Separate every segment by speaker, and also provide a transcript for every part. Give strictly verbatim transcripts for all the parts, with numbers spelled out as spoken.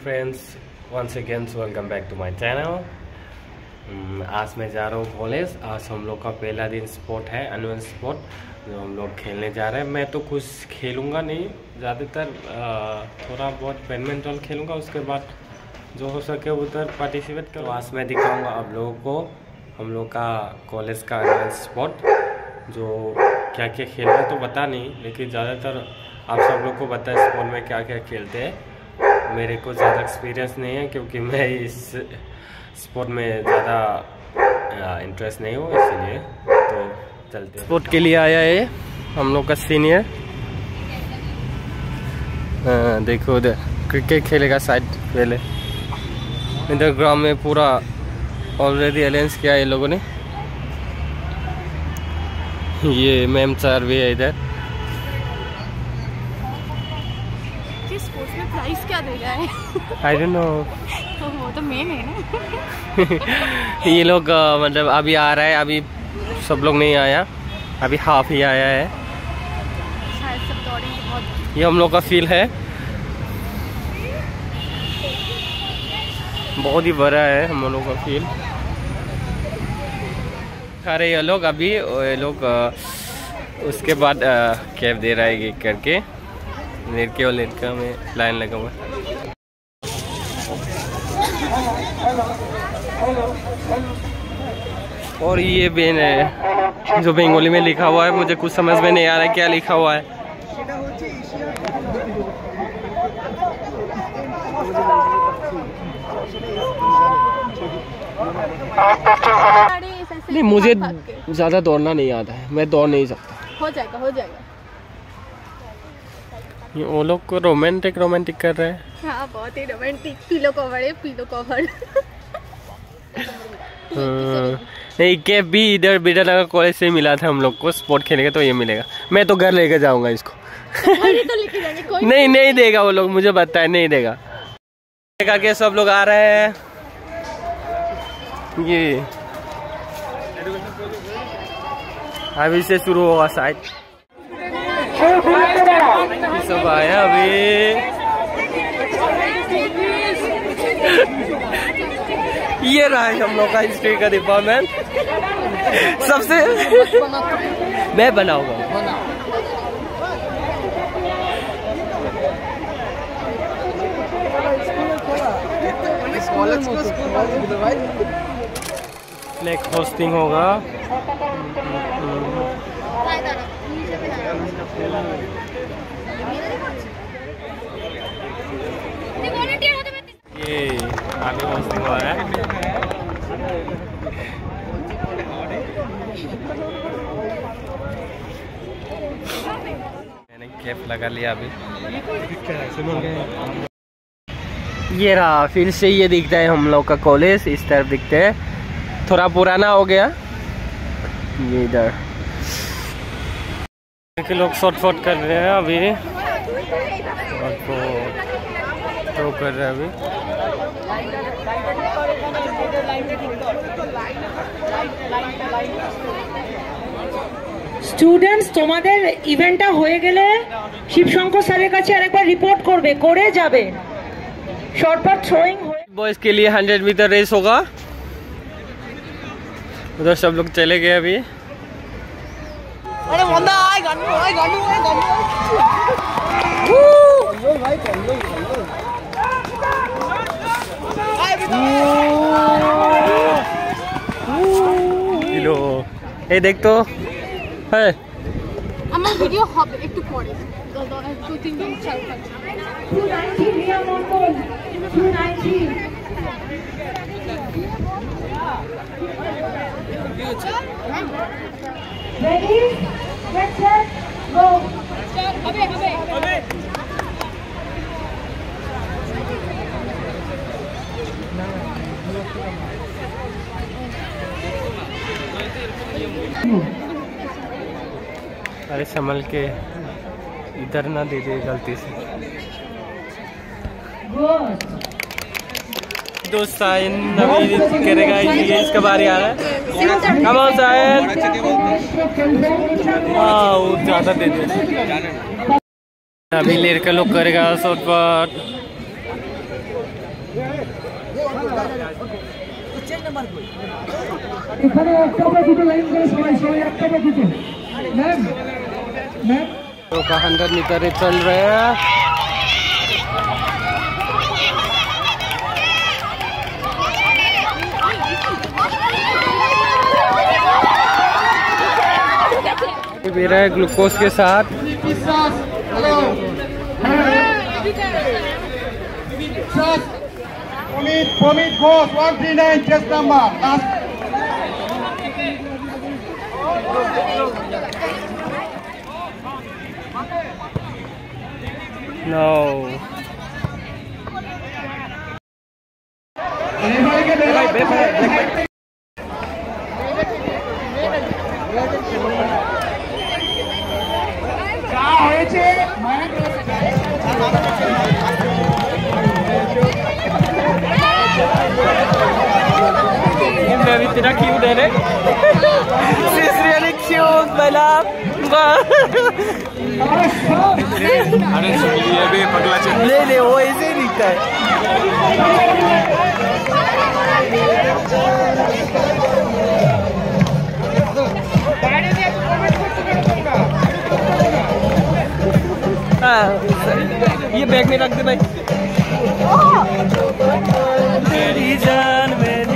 Speaker 1: Friends, once again welcome back to my channel. आज मैं जा रहा हूँ कॉलेज। आज हम लोग का पहला दिन स्पोर्ट है, एनुअल स्पोर्ट जो हम लोग खेलने जा रहे हैं। मैं तो कुछ खेलूँगा नहीं, ज़्यादातर थोड़ा बहुत बैडमिंटन खेलूँगा, उसके बाद जो हो सके उधर पार्टिसिपेट करूँ। आज मैं दिखाऊँगा आप लोगों को हम लोग का कॉलेज का एनुअल स्पोर्ट, जो क्या क्या खेल रहा है तो पता नहीं, लेकिन ज़्यादातर आप सब लोग को पता है स्पोर्ट में क्या क्या खेलते हैं। मेरे को ज़्यादा एक्सपीरियंस नहीं है क्योंकि मैं इस स्पोर्ट में ज़्यादा इंटरेस्ट नहीं हूँ, इसलिए तो चलते हैं। स्पोर्ट के लिए आया है हम लोग का सीनियर। देखो उधर क्रिकेट खेलेगा साइड पहले। इधर ग्राउंड में पूरा ऑलरेडी अलायंस किया है ये लोगों ने। ये मैम सर भी है इधर।
Speaker 2: स्पोर्ट्स में प्राइस क्या दे रहा है?
Speaker 1: I don't know.
Speaker 2: तो वो तो मेन है ना।
Speaker 1: ये लोग मतलब अभी आ रहा है, अभी सब लोग नहीं आया, अभी हाफ ही आया है।
Speaker 2: शायद सब दौड़ेंगे बहुत।
Speaker 1: ये हम लोग का फील्ड है, बहुत ही बड़ा है हम लोग का फील्ड। अरे ये लोग अभी ये लोग उसके बाद कैप दे रहा है ये करके। लड़के और लड़का में लाइन लगा हुआ है। और ये बेन है जो बंगाली में लिखा हुआ है, मुझे कुछ समझ में नहीं आ रहा है क्या लिखा हुआ है। नहीं, मुझे ज्यादा दौड़ना नहीं आता है, मैं दौड़ नहीं सकता।
Speaker 2: हो जाएगा हो जाएगा।
Speaker 1: ये वो लोग को रोमांटिक रोमांटिक कर रहे हैं।
Speaker 2: हाँ, बहुत ही रोमांटिक। पीलो कवर है, पीलो कवर।
Speaker 1: नहीं, कैप भी इधर बिरला कॉलेज से मिला था हम लोग को। स्पोर्ट खेलेंगे तो ये मिलेगा। मैं तो घर लेके जाऊंगा इसको।
Speaker 2: तो लेके जाएंगे, कोई
Speaker 1: नहीं नहीं देगा वो लोग, मुझे पता है नहीं देगा। देखा कि सब लोग आ रहे हैं। ये अभी से शुरू होगा शायद। सब आया अभी। ये रहा है हम लोग का हिस्ट्री का डिपार्टमेंट। सबसे मैं बनाऊंगा। नेक्स्ट होस्टिंग होगा। ये आगे होस्टिंग हो रहा है। मैंने कैप लगा लिया अभी। ये रहा, फिर से ये दिखता है हम लोग का कॉलेज। इस तरफ दिखते हैं, थोड़ा पुराना हो गया ये इधर के लोग शॉर्ट फॉट कर रहे हैं अभी। तो कर रहे हैं अभी।
Speaker 3: স্টুডেন্টস, তোমাদের ইভেন্টটা হয়ে গেলে শিবশঙ্কর স্যারের কাছে আরেকবার রিপোর্ট করবে, করে যাবে। শর্টপাট থ্রোইং
Speaker 1: बॉयज के लिए हंड्रेड मीटर रेस होगा। उधर सब लोग चले गए अभी।
Speaker 2: अरे बंदा आए गानू आए गानू आए गानू भाई चलो
Speaker 1: हेलो, এই দেখ তো है
Speaker 2: আমার ভিডিও হবে একটু পরে, দু তিন দিন চালু থাকবে।
Speaker 3: Ready? Get set, go.
Speaker 2: হবে হবে হবে।
Speaker 1: अरे संभल के, इधर ना दे दे गलती से। दोस्त साइन अभी करेगा, ये इसका बारी आ रहा है। Come on sign. हाँ, वो ज़्यादा दे दे। अभी लड़का लोग करेगा शॉर्ट पुट।
Speaker 3: এখানে একটা বা দুটো লাইন করে সবাই সবাই একটা বা দুটো ম্যাম ম্যাম
Speaker 1: तो हंड्रेड मीटर चल रहे हैं। पी रहे ग्लूकोज के साथ।
Speaker 4: Pomit, Pomit goes one three nine chest number. Last.
Speaker 1: No. इतना क्यूट है रे। She's really cute, my love.
Speaker 4: अरे ये भी पगला चल।
Speaker 1: ले ले वो ऐसे ही दिखता है। हाँ, ये बैग में रख दे भाई। मेरी जान मेरी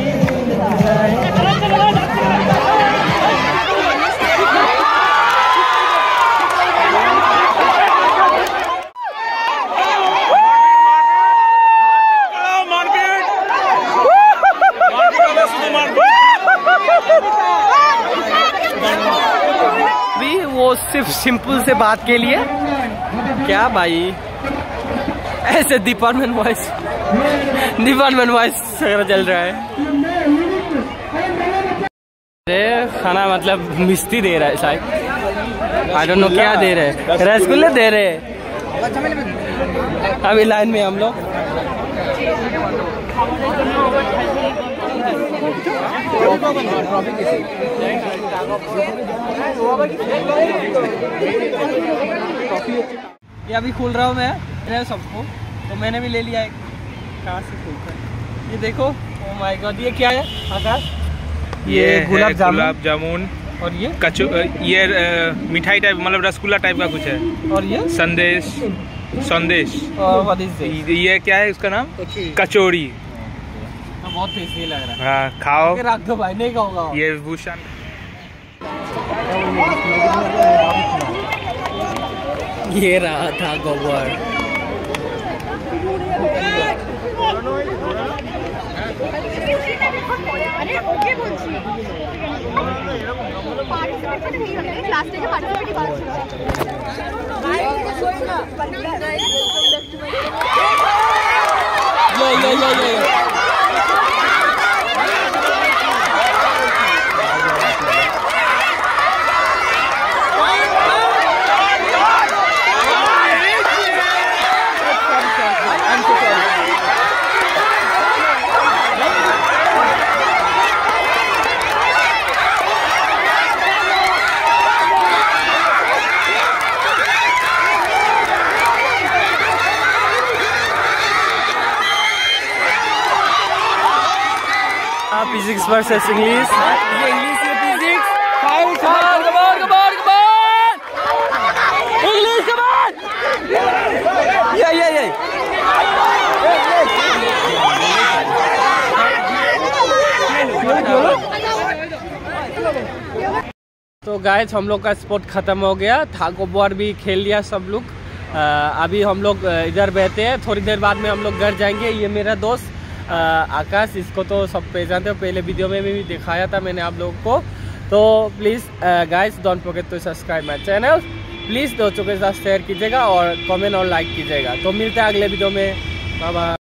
Speaker 1: भी वो सिर्फ सिंपल से बात के लिए क्या भाई ऐसे डिपार्टमेंट वाइज डिपार्टमेंट वाइज चल रहा है। खाना मतलब मिस्ती दे रहा है शायद, आई डोंट नो क्या दे रहे हैं, रसगुल्ले दे रहे हैं। अभी लाइन में हम लोग ये अभी खोल रहा हूँ मैं सबको, तो मैंने भी ले लिया एक। कहाँ से खोलता है ये देखो। ओ माय गॉड, ये क्या है आकाश?
Speaker 4: ये
Speaker 1: गुलाब जामुन
Speaker 4: गुलाब जामुन
Speaker 1: और ये
Speaker 4: कचो ये मिठाई टाइप मतलब रसगुल्ला टाइप का कुछ है।
Speaker 1: और ये
Speaker 4: संदेश संदेश
Speaker 1: और व्हाट इज दिस?
Speaker 4: ये क्या है उसका नाम? कचौड़ी।
Speaker 1: बहुत टेस्टी लग रहा है।
Speaker 4: हाँ खाओ,
Speaker 1: रख दो भाई, नहीं खाऊंगा।
Speaker 4: ये भूषण
Speaker 1: ये रहा था गोबर। ये ये ये ये फिजिक्स वर्सेस इंग्लिश। ये इंग्लिश ये physics. Fight come on come on come on come on English come on. ये ये ये तो गाइस हम लोग का स्पोर्ट खत्म हो गया, थाको बोर भी खेल लिया सब लोग। अभी हम लोग इधर बैठे हैं, थोड़ी देर बाद में हम लोग घर जाएंगे। ये मेरा दोस्त आकाश, इसको तो सब पहचानते हो, पहले वीडियो में भी दिखाया था मैंने आप लोगों को। तो please guys don't forget to subscribe my channel. Please दोस्तों के साथ शेयर कीजिएगा और कमेंट और लाइक कीजिएगा। तो मिलते हैं अगले वीडियो में। Bye bye.